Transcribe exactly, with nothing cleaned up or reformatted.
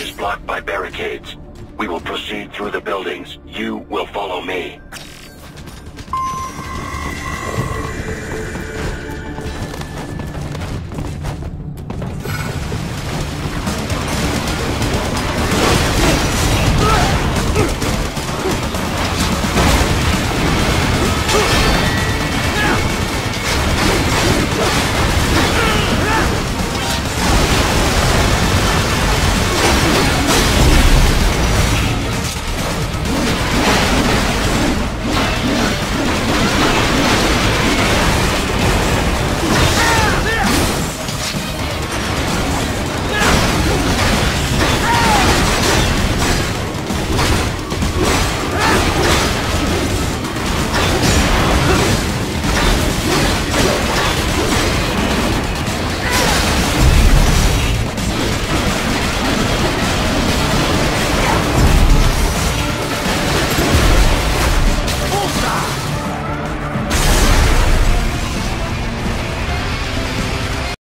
is blocked by barricades. We will proceed through the buildings. You will follow me.